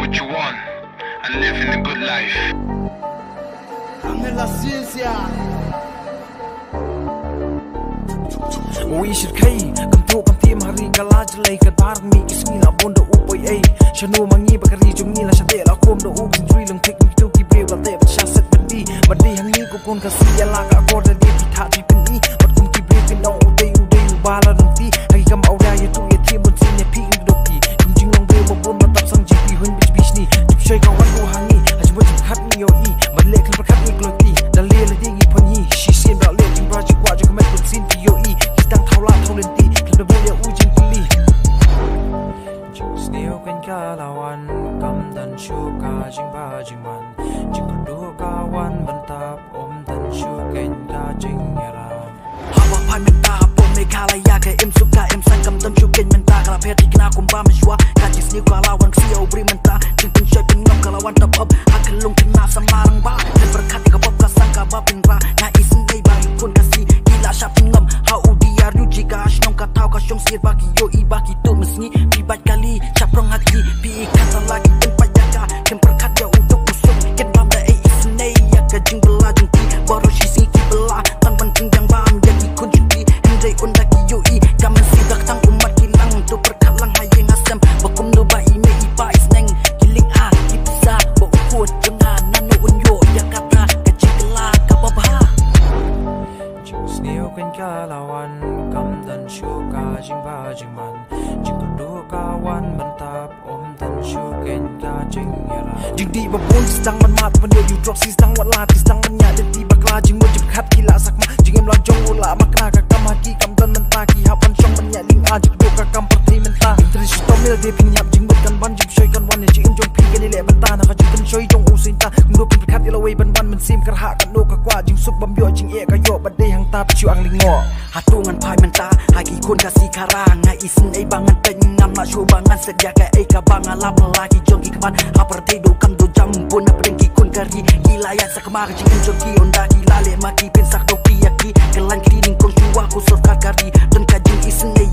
what you want and living a good life. Ángel la ciencia. We should kay kam to kam tim hari kalaj lay ka bar mi ismi la bondo upoy ay shanu mangi bakari jungni la shade la kom do uk tree lang tik mi to ki brave la te but shasat bandi hangi ko kon ka siya la ka ko da di tha ji pin i but kum ki brave no uday bala dang ti hagi kam awda ye tu ye tim bun sin ye pi do ki kum jing long be mo bon ma tap sang ji pi hun bich ni jip shoy ka wan ko hangi haj mo jip khat ni yo i but le kan khat ni klo ti da le le ding i phani shi sin ba le jing ba ji kwa ji kam bun sin ti yo i tang thau la thau len ti kan bo le u jing li just neo kan ka lawan kam dan shu ka jing ba jing man jing ko do ka wan ban tap om dan shu ken ka jing yara hawa phai men ta po me khala ya ka em su ka em sang kam dan shu ken men ta kala phe ti kana kum ba me shwa ka jis ni ka lawan si o bri men ta jing tin shai pin ngam ka lawan tap hop akan lung kena samarang ba dan berkat ka pop ka sang ka ba pin ra na isin nei ba kun ka si gila sha pin ngam how jika asnong ka tau ka syong sir bagi yo i bagi tu mesni pribat kali caprong hati pi kata lagi dan payaka kem perkat ya untuk usuk ken bam da isnei ya ka jing bela jing ti baru si si ki bela tan penting yang bam jadi kun judi hendai unda ki yo i kamen sidak tang umat kilang tu perkat lang hayeng asam bakum do bai me i pa isneng kiling a kipsa bo kuat jangan nanu unyo ya kata ka jing bela ka babha just neo kan kalawan kam dan shu ka jing ba jing man jing ko do ka wan ban tap om dan shu ken ka jing yara jing di ba pun stang man mat ban yo you drop si stang wat la ti stang man nya de ti ba kla jing mo jip khat ki la sak ma jing em la jong la ma kna ka kam ha ki kam dan man ta ki ha pan shong man nya ling a jing do ka kam par thei man ta intri shi to mil de pin yap jing mo kan ban jip shoy kan wan jing em jong pi kan le man ta na ka jing kan shoy jong u sin ta ndo pin khat ya la wei ban ban man sim kar ha kan no ka kwa jing suk bam yo jing e ka yo ba de hang ta pi chu ang ling ngo hatungan phai man ta hagi kun ka si karang ngai isin ai bangan teng ngam ma shu bangan sedia ka ai ka bang alap lagi jogi kapan hapar te do kam do jam pun na prengki kun kari gila ya sakma ka jing jogi onda gila le ma ki pen sak do pi ya ki kelan klining kong shuwa ku sor kari dan ka jing isin ai